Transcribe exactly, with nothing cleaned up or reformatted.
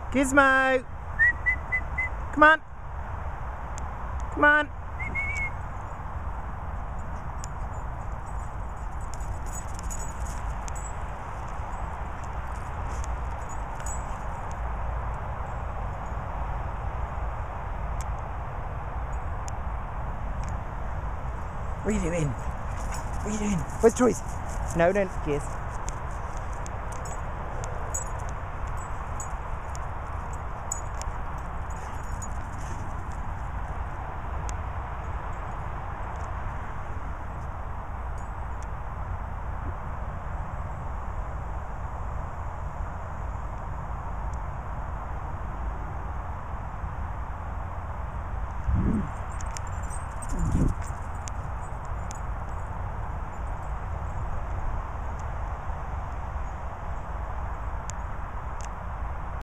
Gizmo! Come on! Come on! What are you doing? What are you doing? Where's Troy's? No, don't kiss. Mm.